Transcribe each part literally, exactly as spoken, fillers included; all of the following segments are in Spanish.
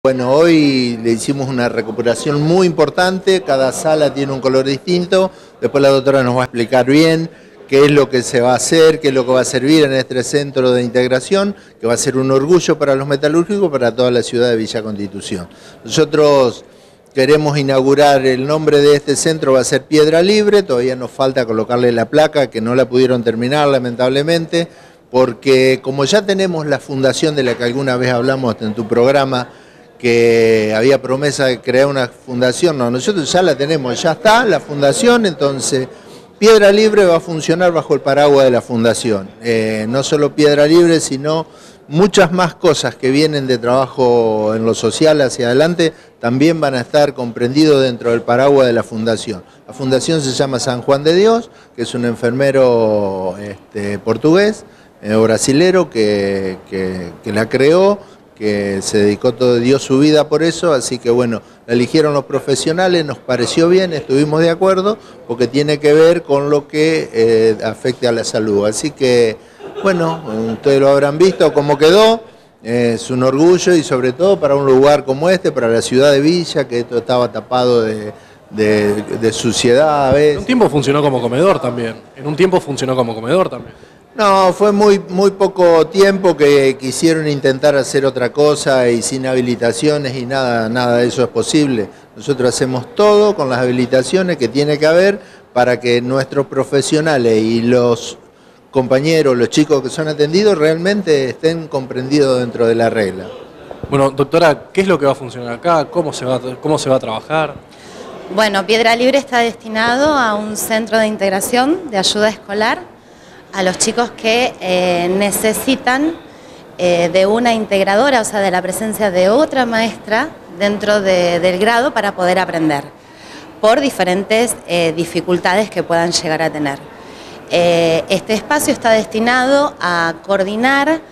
Bueno, hoy le hicimos una recuperación muy importante, cada sala tiene un color distinto, después la doctora nos va a explicar bien qué es lo que se va a hacer, qué es lo que va a servir en este centro de integración, que va a ser un orgullo para los metalúrgicos, para toda la ciudad de Villa Constitución. Nosotros queremos inaugurar, el nombre de este centro va a ser Piedra Libre, todavía nos falta colocarle la placa, que no la pudieron terminar lamentablemente, porque como ya tenemos la fundación de la que alguna vez hablamos en tu programa, que había promesa de crear una fundación, no, nosotros ya la tenemos, ya está la fundación, entonces Piedra Libre va a funcionar bajo el paraguas de la fundación. Eh, no solo Piedra Libre, sino muchas más cosas que vienen de trabajo en lo social hacia adelante, también van a estar comprendidos dentro del paraguas de la fundación. La fundación se llama San Juan de Dios, que es un enfermero este, portugués, eh, brasilero, que, que, que la creó, que se dedicó todo, dio su vida por eso, así que bueno, la eligieron los profesionales, nos pareció bien, estuvimos de acuerdo, porque tiene que ver con lo que eh, afecte a la salud. Así que, bueno, ustedes lo habrán visto cómo quedó, eh, es un orgullo y sobre todo para un lugar como este, para la ciudad de Villa, que esto estaba tapado de, de, de suciedad a veces. En un tiempo funcionó como comedor también, en un tiempo funcionó como comedor también. No, fue muy, muy poco tiempo que quisieron intentar hacer otra cosa y sin habilitaciones y nada, nada de eso es posible. Nosotros hacemos todo con las habilitaciones que tiene que haber para que nuestros profesionales y los compañeros, los chicos que son atendidos realmente estén comprendidos dentro de la regla. Bueno, doctora, ¿qué es lo que va a funcionar acá? ¿Cómo se va, cómo se va a trabajar? Bueno, Piedra Libre está destinado a un centro de integración de ayuda escolar a los chicos que eh, necesitan eh, de una integradora, o sea, de la presencia de otra maestra dentro de, del grado para poder aprender, por diferentes eh, dificultades que puedan llegar a tener. Eh, este espacio está destinado a coordinar,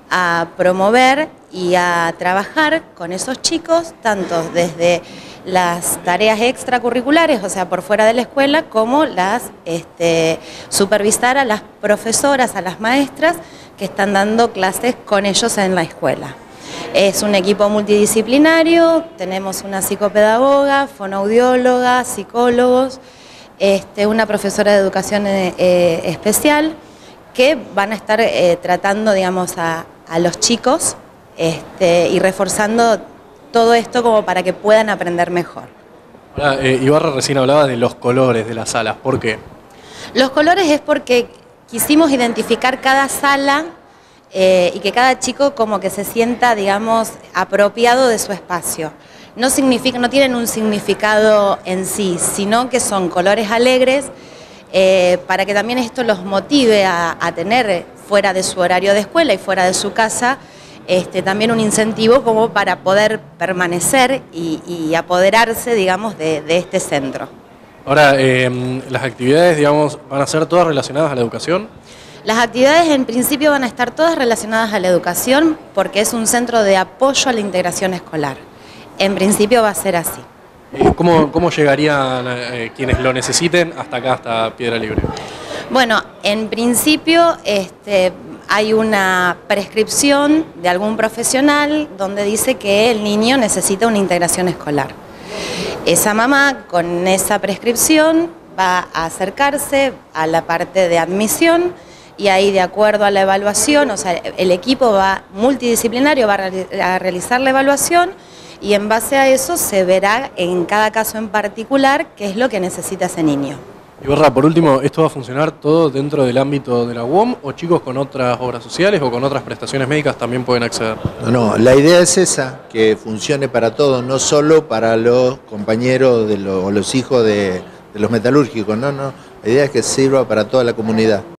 a promover y a trabajar con esos chicos, tanto desde las tareas extracurriculares, o sea, por fuera de la escuela, como las este, supervisar a las profesoras, a las maestras que están dando clases con ellos en la escuela. Es un equipo multidisciplinario, tenemos una psicopedagoga, fonoaudióloga, psicólogos, este, una profesora de educación eh, especial, que van a estar eh, tratando, digamos, a, a los chicos este, y reforzando todo esto como para que puedan aprender mejor. Ahora, eh, Ibarra recién hablaba de los colores de las salas, ¿por qué? Los colores es porque quisimos identificar cada sala eh, y que cada chico como que se sienta, digamos, apropiado de su espacio. No significa, no tienen un significado en sí, sino que son colores alegres eh, para que también esto los motive a, a tener fuera de su horario de escuela y fuera de su casa Este, también un incentivo como para poder permanecer y, y apoderarse, digamos, de, de este centro. Ahora, eh, las actividades, digamos, ¿van a ser todas relacionadas a la educación? Las actividades en principio van a estar todas relacionadas a la educación porque es un centro de apoyo a la integración escolar. En principio va a ser así. ¿Cómo, cómo llegarían eh, quienes lo necesiten hasta acá, hasta Piedra Libre? Bueno, en principio este, hay una prescripción de algún profesional donde dice que el niño necesita una integración escolar. Esa mamá con esa prescripción va a acercarse a la parte de admisión y ahí, de acuerdo a la evaluación, o sea, el equipo va multidisciplinario va a realizar la evaluación y en base a eso se verá en cada caso en particular qué es lo que necesita ese niño. Ibarra, por último, ¿esto va a funcionar todo dentro del ámbito de la U O M o chicos con otras obras sociales o con otras prestaciones médicas también pueden acceder? No, no, la idea es esa, que funcione para todos, no solo para los compañeros de los, o los hijos de, de los metalúrgicos, no, no, la idea es que sirva para toda la comunidad.